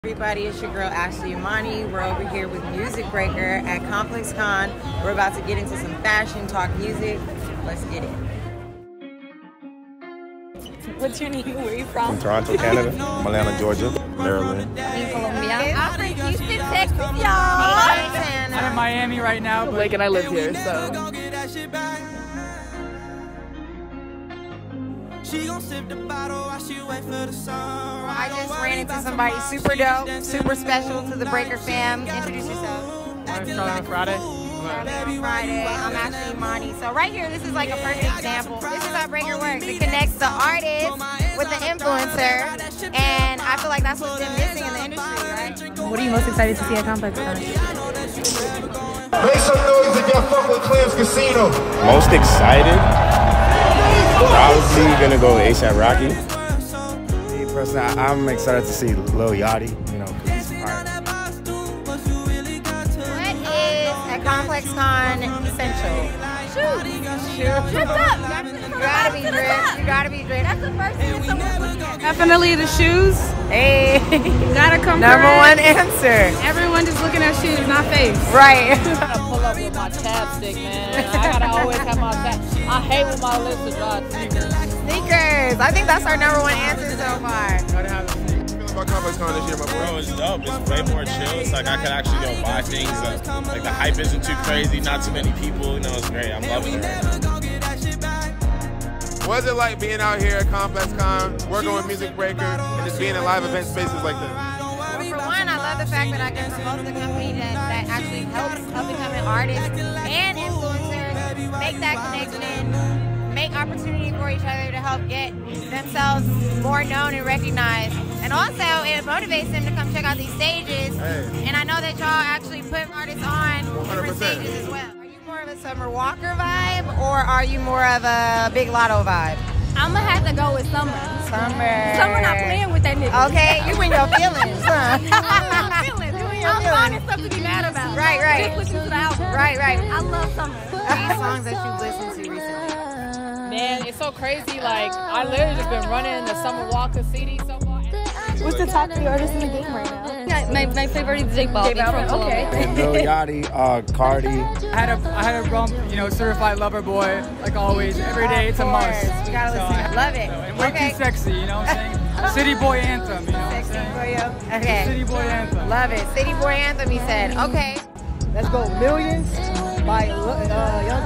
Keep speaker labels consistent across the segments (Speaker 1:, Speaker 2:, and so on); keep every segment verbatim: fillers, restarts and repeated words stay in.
Speaker 1: Everybody, it's your girl Ashley Imani. We're over here with Music Breaker at Complex Con. We're about to get into some fashion, talk music. Let's get it. What's your name? Where are you from?
Speaker 2: From Toronto, Canada. Atlanta, Georgia. Maryland.
Speaker 3: In Colombia. I'm from Houston, Texas, y'all.
Speaker 4: I'm in Miami right now, but Blake and I live here, so.
Speaker 1: She gon' sip the bottle while she wait for the sun. I just ran into somebody super dope, super special to the Breaker fam. Introduce yourself.
Speaker 4: I'm starting on Friday.
Speaker 1: Friday. I'm Ashley Imani. So right here, this is like a perfect example. This is how Breaker works. It connects the artist with the influencer, and I feel like that's what's been missing in the industry, right?
Speaker 3: What are you most excited to see at Complex Con?
Speaker 5: Make some noise if y'all fuck with Clams Casino.
Speaker 2: Most excited? Probably gonna go with A$AP Rocky. Me personally, I'm excited to see Lil Yachty, you know, because he's fire.
Speaker 1: What is a Complex Con essential?
Speaker 3: Shoes. Shoes. What's up?
Speaker 1: You gotta be dressed. You gotta be dressed.
Speaker 3: That's the first thing someone's looking at.
Speaker 6: Definitely the shoes.
Speaker 1: Hey.
Speaker 6: Gotta come
Speaker 1: Number
Speaker 6: correct.
Speaker 1: one answer.
Speaker 6: Everyone just looking at shoes, not face.
Speaker 1: Right.
Speaker 7: I gotta pull up with my chapstick, man. I gotta always have my chap. I hate when my lips are dry. Sneakers.
Speaker 1: Sneakers. I think that's our number one answer so far.
Speaker 5: About Complex Con this year, my boy.
Speaker 2: Bro, it's dope. It's way more chill. It's like I could actually go buy things. Uh, like the hype isn't too crazy, not too many people. You know, it's great. I'm loving it right now.
Speaker 5: What's it like being out here at Complex Con, working with Music Breaker, and just being in live event spaces like this?
Speaker 1: Well, for one, I love the fact that I can promote the company that, that actually helps up-and-coming artists and influencers make that connection, make opportunity for each other to help get themselves more known and recognized. And also, it motivates them to come check out these stages.
Speaker 5: Hey.
Speaker 1: And I know that y'all actually put artists on different
Speaker 5: one hundred percent.
Speaker 1: stages as well. Are you more of a Summer Walker vibe, or are you more of a Big Lotto vibe?
Speaker 3: I'm gonna have to go with Summer.
Speaker 1: Summer.
Speaker 3: Summer not playing with that nigga.
Speaker 1: Okay, you in your feelings, huh?
Speaker 3: I'm feeling.
Speaker 1: You in your
Speaker 3: I'm
Speaker 1: feelings.
Speaker 3: finding something to be mad about.
Speaker 1: Right, right.
Speaker 3: Just listen to the album.
Speaker 1: Right, right.
Speaker 3: I love Summer.
Speaker 1: These songs that you've listened to recently.
Speaker 7: Man, it's so crazy. Like, I literally just been running the Summer Walker C D so far.
Speaker 3: What's the top three artists in the game right now? My, my favorite is J Balvin.
Speaker 6: J Balvin,
Speaker 3: from
Speaker 6: okay.
Speaker 3: Colombia.
Speaker 2: And Lil Yachty, uh, Cardi.
Speaker 4: I had a I had a bump, you know, certified lover boy, like always. Every day it's a must.
Speaker 1: You gotta listen.
Speaker 4: I-
Speaker 1: Love it.
Speaker 4: So, and way
Speaker 1: Okay.
Speaker 4: too sexy, you know what I'm saying? City boy anthem, you know what I'm
Speaker 1: Sexy
Speaker 4: saying?
Speaker 1: for you. Okay.
Speaker 4: City boy anthem.
Speaker 1: Love it. City Boy Anthem, he said. Okay.
Speaker 8: Let's go Millions by uh, Young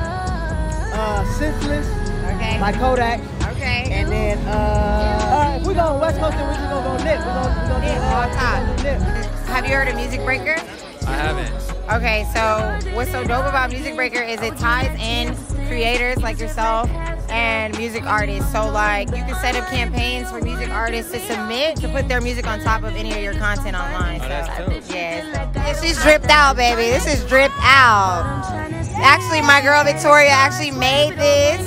Speaker 8: Thug, uh, Senseless
Speaker 1: Okay.
Speaker 8: by Kodak,
Speaker 1: Okay.
Speaker 8: and then uh, uh, if we go West Coast, then we're just gonna go Nip. We're gonna, we're gonna
Speaker 1: Nip,
Speaker 8: do, uh,
Speaker 1: on top.
Speaker 8: we're gonna do Nip.
Speaker 1: Have you heard of Music Breaker?
Speaker 4: I haven't.
Speaker 1: Okay, so what's so dope about Music Breaker is it ties in creators like yourself and music artists. So like you can set up campaigns for music artists to submit to put their music on top of any of your content online.
Speaker 4: Oh,
Speaker 1: So
Speaker 4: that's dope.
Speaker 1: yes, this is dripped out, baby. This is dripped out. Actually, my girl Victoria actually made this.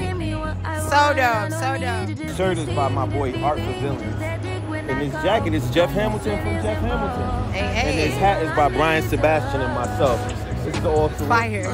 Speaker 1: So dope, so dope.
Speaker 2: Shirt is by my boy Art Pavilion. And this jacket is Jeff Hamilton from Jeff Hamilton.
Speaker 1: Hey,
Speaker 2: And this
Speaker 1: hey.
Speaker 2: hat is by Brian Sebastian and myself. This is all
Speaker 1: Fire.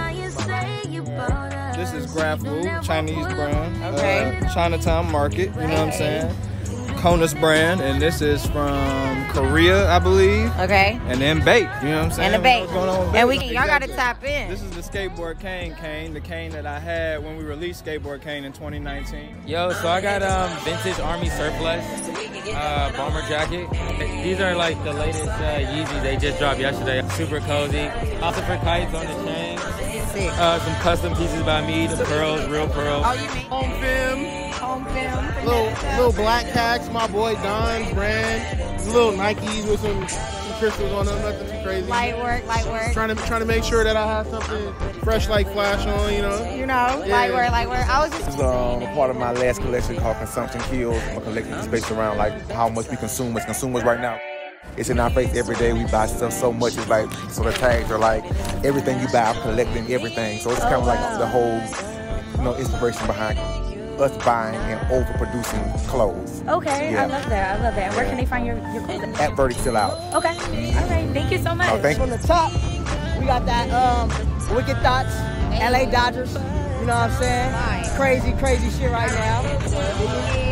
Speaker 9: This is Graflu, Chinese brand.
Speaker 1: Okay.
Speaker 9: Uh, Chinatown Market, you know what I'm saying? Konus brand, and this is from Korea, I believe.
Speaker 1: Okay.
Speaker 9: And then Bait, you know what I'm saying?
Speaker 1: And the bait.
Speaker 9: What's going on with
Speaker 1: And
Speaker 9: Bait?
Speaker 1: we y'all gotta
Speaker 9: Exactly.
Speaker 1: tap in.
Speaker 9: This is the skateboard cane cane, the cane that I had when we released Skateboard Cane in twenty nineteen.
Speaker 10: Yo, so I got um vintage Army surplus, uh, bomber jacket. These are like the latest uh, Yeezys they just dropped yesterday. Super cozy. Also for kites on the chain.
Speaker 1: Sick.
Speaker 10: Uh, some custom pieces by me, the pearls, real pearls.
Speaker 1: Oh, you mean
Speaker 9: Home film.
Speaker 1: home film?
Speaker 9: Little little black tags, my boy Don's brand. Little Nikes with some, some crystals on them, nothing too crazy.
Speaker 1: Light work, light work.
Speaker 9: Trying to trying to make sure that I have something fresh like Flash on, you know.
Speaker 1: You know,
Speaker 9: Yeah.
Speaker 1: light work, light work. I was just
Speaker 2: This is um, a part of my last collection called Consumption Kills. I'm collecting the space around like how much we consume as consumers right now. It's in our face every day. We buy stuff so much. It's like, so the tags are like, everything you buy, I'm collecting everything. So it's kind of like the whole, you know, inspiration behind us buying and overproducing clothes.
Speaker 3: Okay,
Speaker 2: Yeah.
Speaker 3: I love that. I love that. Where can they find your, your clothing?
Speaker 2: At Verdict Still Out.
Speaker 3: Okay. All right. Thank you so much.
Speaker 2: Oh, thank you.
Speaker 8: From the top, we got that um, Wicked Thoughts, L A Dodgers. You know what I'm saying?
Speaker 1: Nice.
Speaker 8: Crazy, crazy shit right now.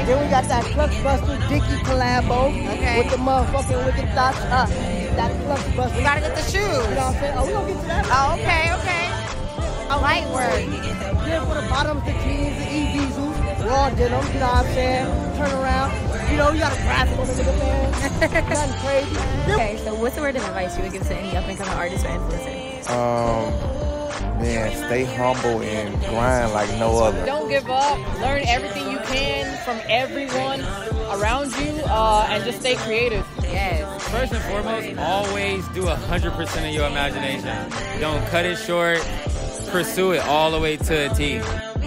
Speaker 8: Then we got that Clutch Buster Dickie collabo
Speaker 1: Okay.
Speaker 8: with the motherfucking Wicked Thoughts. Uh, that Clutch Buster.
Speaker 1: We gotta get the shoes.
Speaker 8: You know what I'm saying? Oh, we gonna get to that.
Speaker 1: Oh, okay, okay. Light work.
Speaker 8: Then for the bottoms, the jeans, the E-Diesels, raw denim, you know what I'm saying? Turn around. You know, you got a graphic on the nigga, man. Nothing crazy.
Speaker 3: Okay, so what's the word of advice you would give to any up-and-coming artist or influencer?
Speaker 2: Um, man, stay humble and grind like no other.
Speaker 7: Don't give up. Learn everything you can from everyone around you, uh, and just stay creative.
Speaker 1: Yes.
Speaker 10: First and foremost, always do one hundred percent of your imagination. Don't cut it short. Pursue it all the way to a T.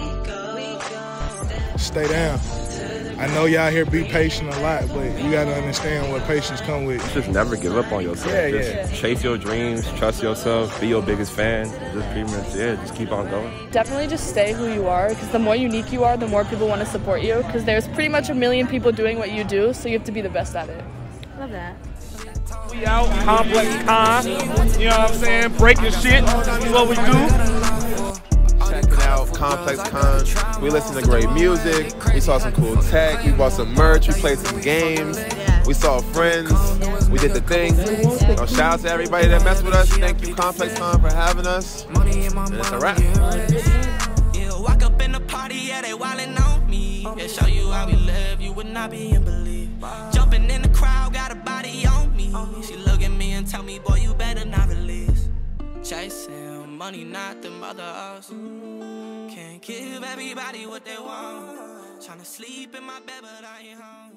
Speaker 11: Stay down. I know y'all here be patient a lot, but you gotta understand what patience come with.
Speaker 12: Just never give up on yourself.
Speaker 11: Yeah,
Speaker 12: just
Speaker 11: yeah.
Speaker 12: chase your dreams, trust yourself, be your biggest fan. Just pretty much, yeah, just keep on going.
Speaker 6: Definitely just stay who you are, because the more unique you are, the more people want to support you, because there's pretty much a million people doing what you do, so you have to be the best at it.
Speaker 3: Love that.
Speaker 13: We out, Complex Con, you know what I'm saying, breaking shit, that's what we do.
Speaker 5: Checking out Complex Con. We listened to great music. We saw some cool tech. We bought some merch. We played some games. We saw friends. We did the thing. So shout out to everybody that messed with us. Thank you, Complex Con, for having us. And it's a wrap.
Speaker 14: Yeah, walk up in the party, yeah, they wildin' on me. Yeah, show you how we live, you would not be in belief. Jumping in the crowd, got a body on me. She look at me and tell me, boy, you better not release. Chasing money, not the mother us. Can't give everybody what they want. Tryna sleep in my bed, but I ain't home.